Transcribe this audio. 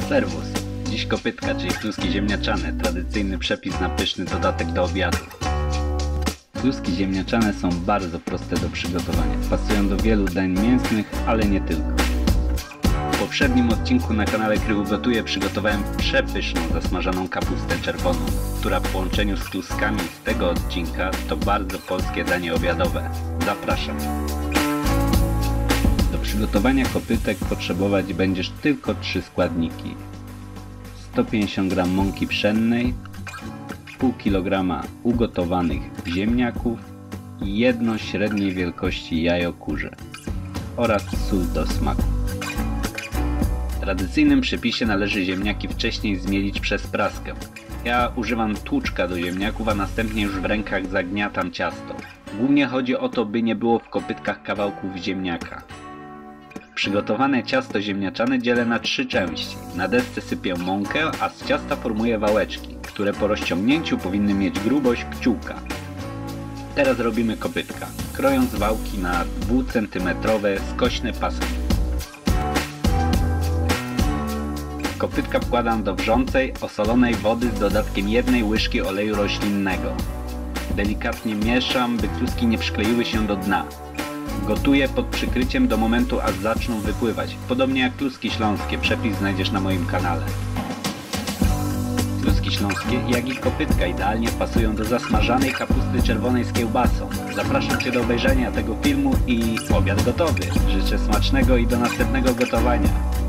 Serwus! Dziś kopytka, czyli kluski ziemniaczane, tradycyjny przepis na pyszny dodatek do obiadu. Kluski ziemniaczane są bardzo proste do przygotowania. Pasują do wielu dań mięsnych, ale nie tylko. W poprzednim odcinku na kanale Krywu Gotuje przygotowałem przepyszną zasmażaną kapustę czerwoną, która w połączeniu z kluskami z tego odcinka to bardzo polskie danie obiadowe. Zapraszam! Do przygotowania kopytek potrzebować będziesz tylko 3 składniki. 150 g mąki pszennej, pół kg ugotowanych ziemniaków i jedno średniej wielkości jajo kurze oraz sól do smaku. W tradycyjnym przepisie należy ziemniaki wcześniej zmielić przez praskę. Ja używam tłuczka do ziemniaków, a następnie już w rękach zagniatam ciasto. Głównie chodzi o to, by nie było w kopytkach kawałków ziemniaka. Przygotowane ciasto ziemniaczane dzielę na 3 części. Na desce sypię mąkę, a z ciasta formuję wałeczki, które po rozciągnięciu powinny mieć grubość kciuka. Teraz robimy kopytka, krojąc wałki na 2 cm skośne pasy. Kopytka wkładam do wrzącej, osolonej wody z dodatkiem 1 łyżki oleju roślinnego. Delikatnie mieszam, by kluski nie przykleiły się do dna. Gotuję pod przykryciem do momentu, aż zaczną wypływać. Podobnie jak kluski śląskie, przepis znajdziesz na moim kanale. Kluski śląskie, jak i kopytka idealnie pasują do zasmażanej kapusty czerwonej z kiełbasą. Zapraszam Cię do obejrzenia tego filmu i obiad gotowy. Życzę smacznego i do następnego gotowania.